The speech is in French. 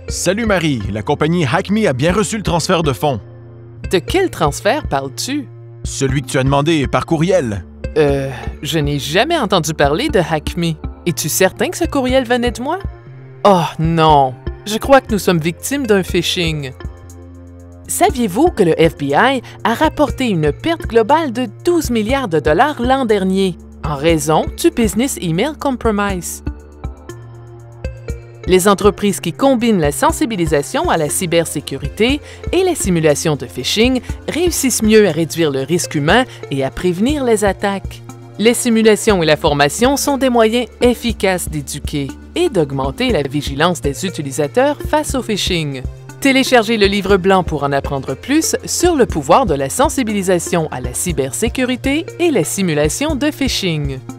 Salut Marie, la compagnie HackMe a bien reçu le transfert de fonds. De quel transfert parles-tu? Celui que tu as demandé par courriel. Je n'ai jamais entendu parler de HackMe. Es-tu certain que ce courriel venait de moi? Oh non! Je crois que nous sommes victimes d'un phishing. Saviez-vous que le FBI a rapporté une perte globale de 12 milliards de dollars l'an dernier en raison du Business Email Compromise? Les entreprises qui combinent la sensibilisation à la cybersécurité et la simulation de phishing réussissent mieux à réduire le risque humain et à prévenir les attaques. Les simulations et la formation sont des moyens efficaces d'éduquer et d'augmenter la vigilance des utilisateurs face au phishing. Téléchargez le livre blanc pour en apprendre plus sur le pouvoir de la sensibilisation à la cybersécurité et la simulation de phishing.